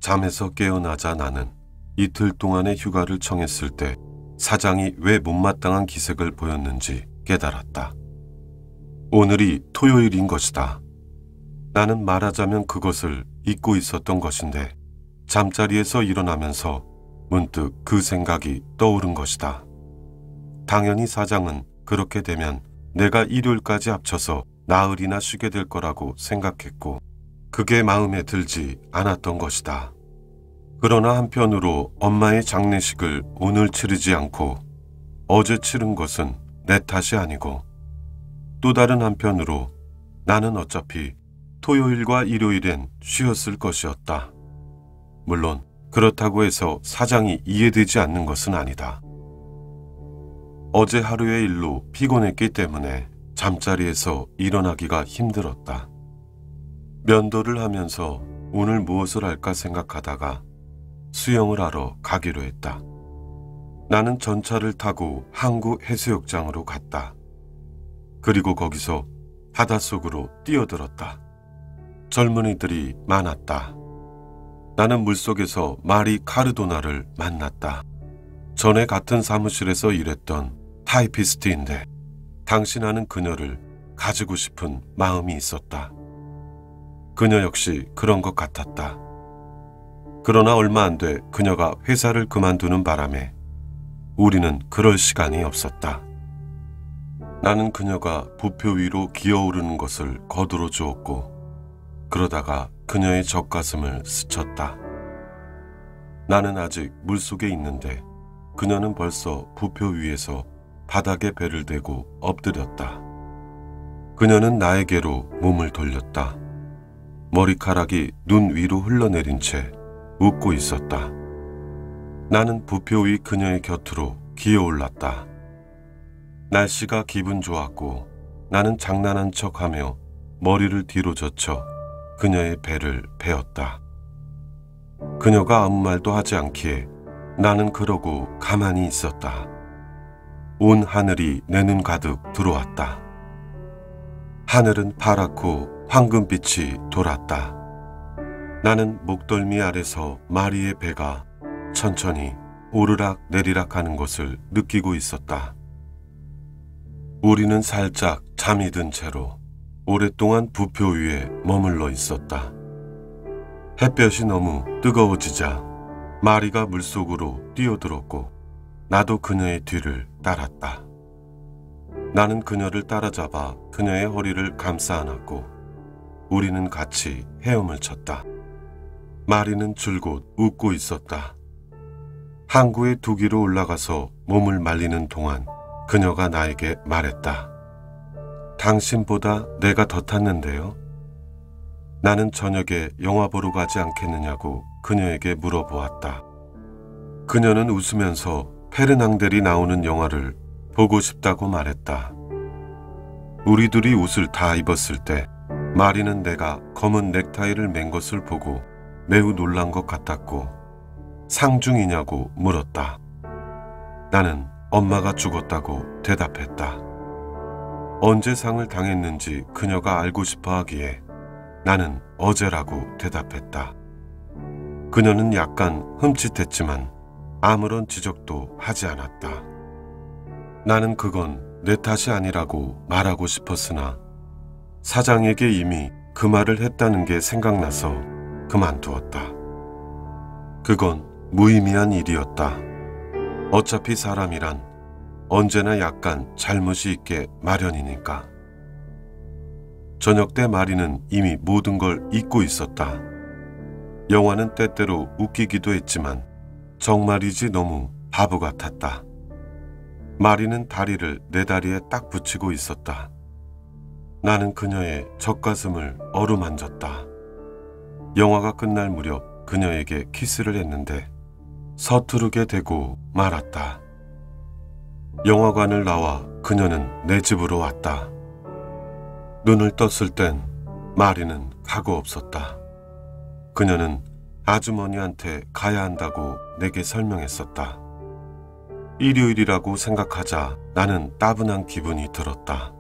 잠에서 깨어나자 나는 이틀 동안의 휴가를 청했을 때 사장이 왜 못마땅한 기색을 보였는지 깨달았다. 오늘이 토요일인 것이다. 나는 말하자면 그것을 잊고 있었던 것인데 잠자리에서 일어나면서 문득 그 생각이 떠오른 것이다. 당연히 사장은 그렇게 되면 내가 일요일까지 합쳐서 나흘이나 쉬게 될 거라고 생각했고 그게 마음에 들지 않았던 것이다. 그러나 한편으로 엄마의 장례식을 오늘 치르지 않고 어제 치른 것은 내 탓이 아니고 또 다른 한편으로 나는 어차피 토요일과 일요일엔 쉬었을 것이었다. 물론 그렇다고 해서 사장이 이해되지 않는 것은 아니다. 어제 하루의 일로 피곤했기 때문에 잠자리에서 일어나기가 힘들었다. 면도를 하면서 오늘 무엇을 할까 생각하다가 수영을 하러 가기로 했다. 나는 전차를 타고 항구 해수욕장으로 갔다. 그리고 거기서 바닷속으로 뛰어들었다. 젊은이들이 많았다. 나는 물속에서 마리 카르도나를 만났다. 전에 같은 사무실에서 일했던 타이피스트인데 당신하는 그녀를 가지고 싶은 마음이 있었다. 그녀 역시 그런 것 같았다. 그러나 얼마 안 돼 그녀가 회사를 그만두는 바람에 우리는 그럴 시간이 없었다. 나는 그녀가 부표 위로 기어오르는 것을 거두어 주었고 그러다가 그녀의 젖가슴을 스쳤다. 나는 아직 물속에 있는데 그녀는 벌써 부표 위에서 바닥에 배를 대고 엎드렸다. 그녀는 나에게로 몸을 돌렸다. 머리카락이 눈 위로 흘러내린 채 웃고 있었다. 나는 부표 위 그녀의 곁으로 기어올랐다. 날씨가 기분 좋았고 나는 장난한 척하며 머리를 뒤로 젖혀 그녀의 배를 베었다. 그녀가 아무 말도 하지 않기에 나는 그러고 가만히 있었다. 온 하늘이 내 눈 가득 들어왔다. 하늘은 파랗고 황금빛이 돌았다. 나는 목덜미 아래서 마리의 배가 천천히 오르락 내리락 하는 것을 느끼고 있었다. 우리는 살짝 잠이 든 채로 오랫동안 부표 위에 머물러 있었다. 햇볕이 너무 뜨거워지자 마리가 물속으로 뛰어들었고 나도 그녀의 뒤를 따랐다. 나는 그녀를 따라잡아 그녀의 허리를 감싸 안았고 우리는 같이 헤엄을 쳤다. 마리는 줄곧 웃고 있었다. 항구의 두기로 올라가서 몸을 말리는 동안 그녀가 나에게 말했다. 당신보다 내가 더 탔는데요. 나는 저녁에 영화 보러 가지 않겠느냐고 그녀에게 물어보았다. 그녀는 웃으면서 페르낭델이 나오는 영화를 보고 싶다고 말했다. 우리 둘이 옷을 다 입었을 때 마리는 내가 검은 넥타이를 맨 것을 보고 매우 놀란 것 같았고 상중이냐고 물었다. 나는 엄마가 죽었다고 대답했다. 언제 상을 당했는지 그녀가 알고 싶어 하기에 나는 어제라고 대답했다. 그녀는 약간 흠칫했지만 아무런 지적도 하지 않았다. 나는 그건 내 탓이 아니라고 말하고 싶었으나 사장에게 이미 그 말을 했다는 게 생각나서 그만두었다. 그건 무의미한 일이었다. 어차피 사람이란 언제나 약간 잘못이 있게 마련이니까. 저녁 때 마리는 이미 모든 걸 잊고 있었다. 영화는 때때로 웃기기도 했지만 정말이지 너무 바보 같았다. 마리는 다리를 내 다리에 딱 붙이고 있었다. 나는 그녀의 젖가슴을 어루만졌다. 영화가 끝날 무렵 그녀에게 키스를 했는데 서투르게 되고 말았다. 영화관을 나와 그녀는 내 집으로 왔다. 눈을 떴을 땐 마리는 가고 없었다. 그녀는 아주머니한테 가야 한다고 내게 설명했었다. 일요일이라고 생각하자 나는 따분한 기분이 들었다.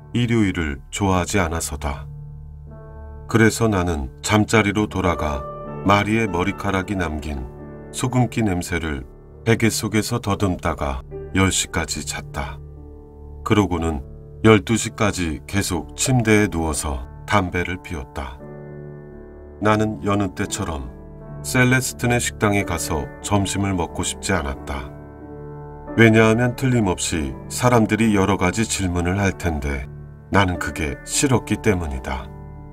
일요일을 좋아하지 않아서다. 그래서 나는 잠자리로 돌아가 마리의 머리카락이 남긴 소금기 냄새를 베개 속에서 더듬다가 10시까지 잤다. 그러고는 12시까지 계속 침대에 누워서 담배를 피웠다. 나는 여느 때처럼 셀레스틴의 식당에 가서 점심을 먹고 싶지 않았다. 왜냐하면 틀림없이 사람들이 여러 가지 질문을 할 텐데 나는 그게 싫었기 때문이다.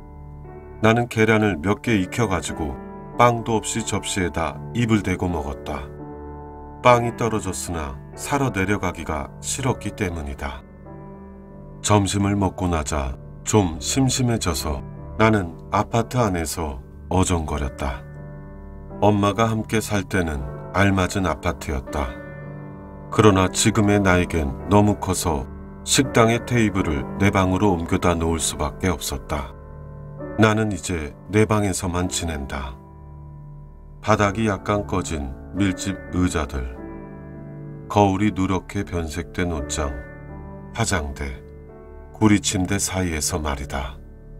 나는 계란을 몇 개 익혀가지고 빵도 없이 접시에다 입을 대고 먹었다. 빵이 떨어졌으나 사러 내려가기가 싫었기 때문이다. 점심을 먹고 나자 좀 심심해져서 나는 아파트 안에서 어정거렸다. 엄마가 함께 살 때는 알맞은 아파트였다. 그러나 지금의 나에겐 너무 커서 식당의 테이블을 내 방으로 옮겨다 놓을 수밖에 없었다. 나는 이제 내 방에서만 지낸다. 바닥이 약간 꺼진 밀집 의자들, 거울이 누렇게 변색된 옷장, 화장대, 구리침대 사이에서 말이다.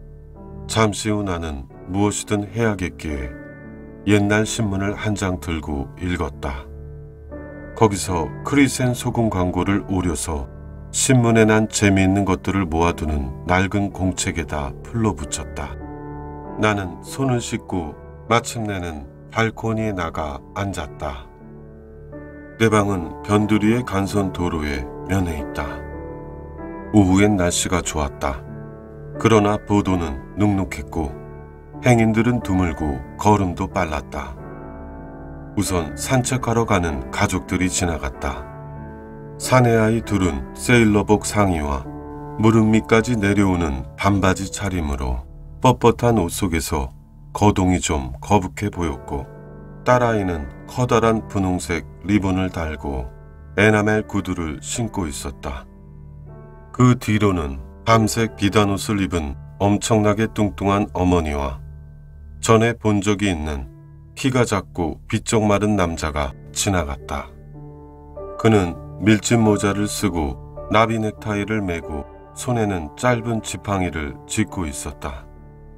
잠시 후 나는 무엇이든 해야겠기에 옛날 신문을 한 장 들고 읽었다. 거기서 크리센 소금 광고를 오려서 신문에 난 재미있는 것들을 모아두는 낡은 공책에다 풀러붙였다. 나는 손을 씻고 마침내는 발코니에 나가 앉았다. 내 방은 변두리의 간선 도로에 면해 있다. 오후엔 날씨가 좋았다. 그러나 보도는 눅눅했고 행인들은 드물고 걸음도 빨랐다. 우선 산책하러 가는 가족들이 지나갔다. 사내아이 둘은 세일러복 상의와 무릎 밑까지 내려오는 반바지 차림으로 뻣뻣한 옷 속에서 거동이 좀 거북해 보였고, 딸아이는 커다란 분홍색 리본을 달고 에나멜 구두를 신고 있었다. 그 뒤로는 밤색 비단옷을 입은 엄청나게 뚱뚱한 어머니와 전에 본 적이 있는 키가 작고 비쩍 마른 남자가 지나갔다. 그는 밀짚 모자를 쓰고 나비 넥타이를 메고 손에는 짧은 지팡이를 쥐고 있었다.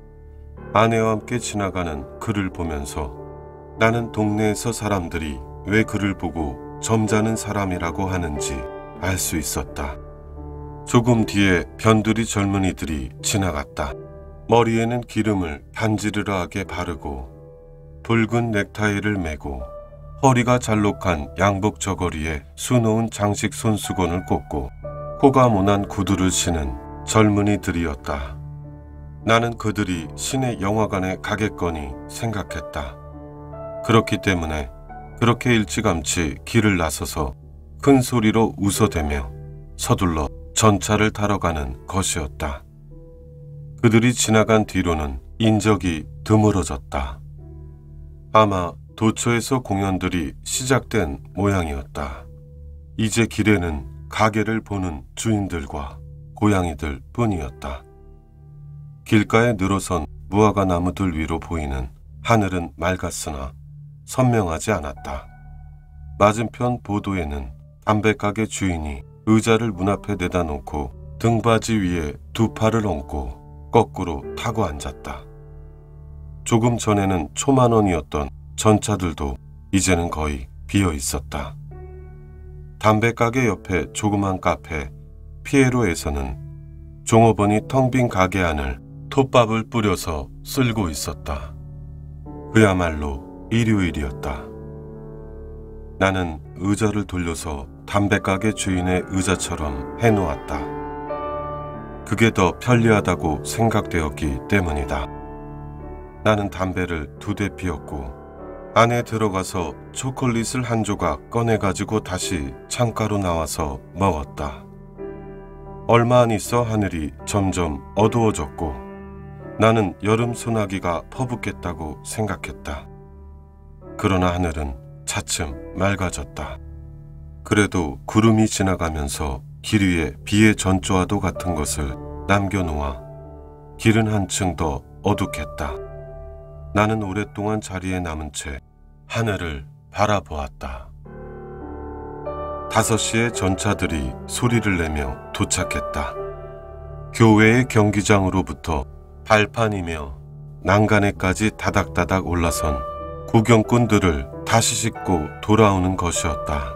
아내와 함께 지나가는 그를 보면서 나는 동네에서 사람들이 왜 그를 보고 점잖은 사람이라고 하는지 알 수 있었다. 조금 뒤에 변두리 젊은이들이 지나갔다. 머리에는 기름을 반지르르하게 바르고 붉은 넥타이를 메고 허리가 잘록한 양복 저고리에 수놓은 장식 손수건을 꽂고 코가 모난 구두를 신은 젊은이들이었다. 나는 그들이 시내 영화관에 가겠거니 생각했다. 그렇기 때문에 그렇게 일찌감치 길을 나서서 큰 소리로 웃어대며 서둘러 전차를 타러 가는 것이었다. 그들이 지나간 뒤로는 인적이 드물어졌다. 아마 도처에서 공연들이 시작된 모양이었다. 이제 길에는 가게를 보는 주인들과 고양이들 뿐이었다. 길가에 늘어선 무화과 나무들 위로 보이는 하늘은 맑았으나 선명하지 않았다. 맞은편 보도에는 담배가게 주인이 의자를 문 앞에 내다 놓고 등받이 위에 두 팔을 얹고 거꾸로 타고 앉았다. 조금 전에는 초만원이었던 전차들도 이제는 거의 비어 있었다. 담배가게 옆에 조그만 카페 피에로에서는 종업원이 텅 빈 가게 안을 톱밥을 뿌려서 쓸고 있었다. 그야말로 일요일이었다. 나는 의자를 돌려서 담배가게 주인의 의자처럼 해놓았다. 그게 더 편리하다고 생각되었기 때문이다. 나는 담배를 2대 피웠고 안에 들어가서 초콜릿을 한 조각 꺼내가지고 다시 창가로 나와서 먹었다. 얼마 안 있어 하늘이 점점 어두워졌고 나는 여름 소나기가 퍼붓겠다고 생각했다. 그러나 하늘은 차츰 맑아졌다. 그래도 구름이 지나가면서 길 위에 비의 전조와도 같은 것을 남겨놓아 길은 한층 더 어둡겠다. 나는 오랫동안 자리에 남은 채 하늘을 바라보았다. 5시에 전차들이 소리를 내며 도착했다. 교회의 경기장으로부터 발판이며 난간에까지 다닥다닥 올라선 구경꾼들을 다시 싣고 돌아오는 것이었다.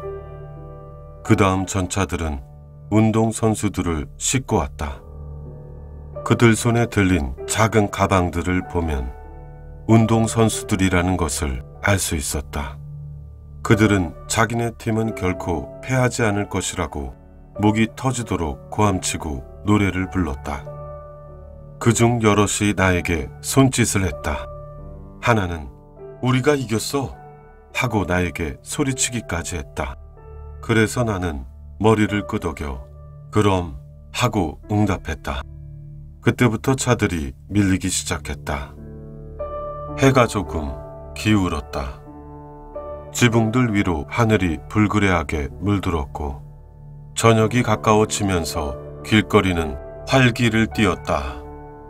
그 다음 전차들은 운동선수들을 싣고 왔다. 그들 손에 들린 작은 가방들을 보면 운동선수들이라는 것을 알 수 있었다. 그들은 자기네 팀은 결코 패하지 않을 것이라고 목이 터지도록 고함치고 노래를 불렀다. 그중 여럿이 나에게 손짓을 했다. 하나는 우리가 이겼어 하고 나에게 소리치기까지 했다. 그래서 나는 머리를 끄덕여 그럼 하고 응답했다. 그때부터 차들이 밀리기 시작했다. 해가 조금 기울었다. 지붕들 위로 하늘이 불그레하게 물들었고 저녁이 가까워지면서 길거리는 활기를 띠었다.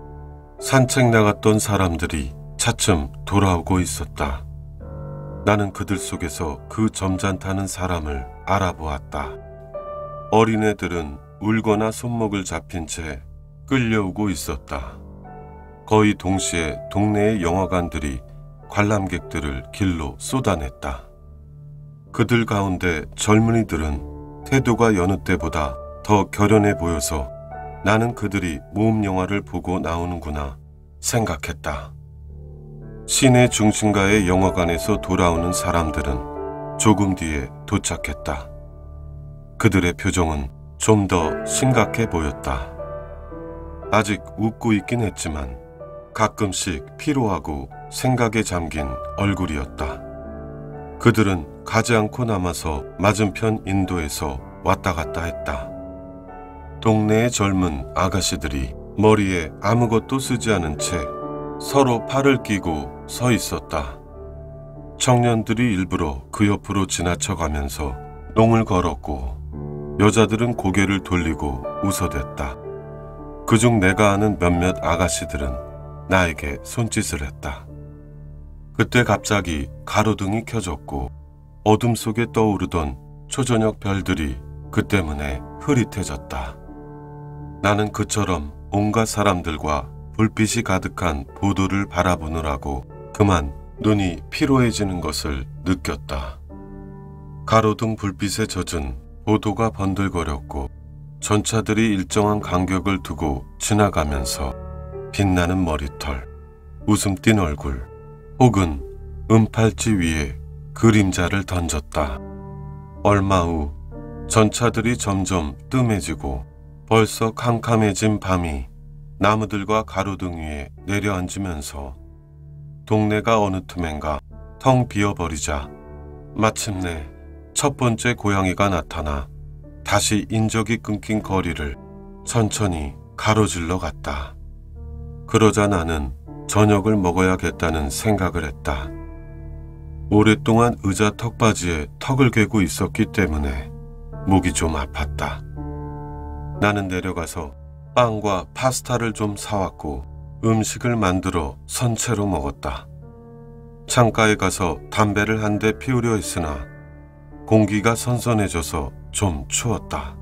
산책 나갔던 사람들이 차츰 돌아오고 있었다. 나는 그들 속에서 그 점잖다는 사람을 알아보았다. 어린애들은 울거나 손목을 잡힌 채 끌려오고 있었다. 거의 동시에 동네의 영화관들이 관람객들을 길로 쏟아냈다. 그들 가운데 젊은이들은 태도가 여느 때보다 더 결연해 보여서 나는 그들이 모험 영화를 보고 나오는구나 생각했다. 시내 중심가의 영화관에서 돌아오는 사람들은 조금 뒤에 도착했다. 그들의 표정은 좀 더 심각해 보였다. 아직 웃고 있긴 했지만 가끔씩 피로하고 생각에 잠긴 얼굴이었다. 그들은 가지 않고 남아서 맞은편 인도에서 왔다 갔다 했다. 동네의 젊은 아가씨들이 머리에 아무것도 쓰지 않은 채 서로 팔을 끼고 서 있었다. 청년들이 일부러 그 옆으로 지나쳐가면서 농을 걸었고 여자들은 고개를 돌리고 웃어댔다. 그중 내가 아는 몇몇 아가씨들은 나에게 손짓을 했다. 그때 갑자기 가로등이 켜졌고 어둠 속에 떠오르던 초저녁 별들이 그 때문에 흐릿해졌다. 나는 그처럼 온갖 사람들과 불빛이 가득한 보도를 바라보느라고 그만 눈이 피로해지는 것을 느꼈다. 가로등 불빛에 젖은 보도가 번들거렸고 전차들이 일정한 간격을 두고 지나가면서 빛나는 머리털, 웃음 띤 얼굴 혹은 은팔찌 위에 그림자를 던졌다. 얼마 후 전차들이 점점 뜸해지고 벌써 캄캄해진 밤이 나무들과 가로등 위에 내려앉으면서 동네가 어느 틈엔가 텅 비어버리자 마침내 첫 번째 고양이가 나타나 다시 인적이 끊긴 거리를 천천히 가로질러 갔다. 그러자 나는 저녁을 먹어야겠다는 생각을 했다. 오랫동안 의자 턱받이에 턱을 괴고 있었기 때문에 목이 좀 아팠다. 나는 내려가서 빵과 파스타를 좀 사왔고 음식을 만들어 선채로 먹었다. 창가에 가서 담배를 한 대 피우려 했으나 공기가 선선해져서 좀 추웠다.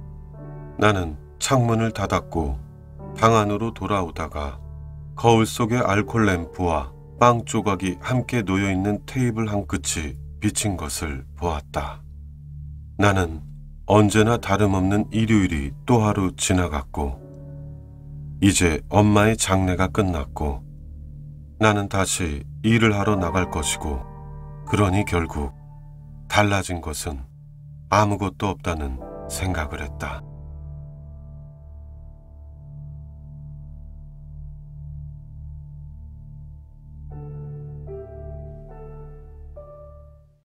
나는 창문을 닫았고 방 안으로 돌아오다가 거울 속의 알콜 램프와 빵 조각이 함께 놓여있는 테이블 한 끝이 비친 것을 보았다. 나는 언제나 다름없는 일요일이 또 하루 지나갔고 이제 엄마의 장례가 끝났고 나는 다시 일을 하러 나갈 것이고 그러니 결국 달라진 것은 아무것도 없다는 생각을 했다.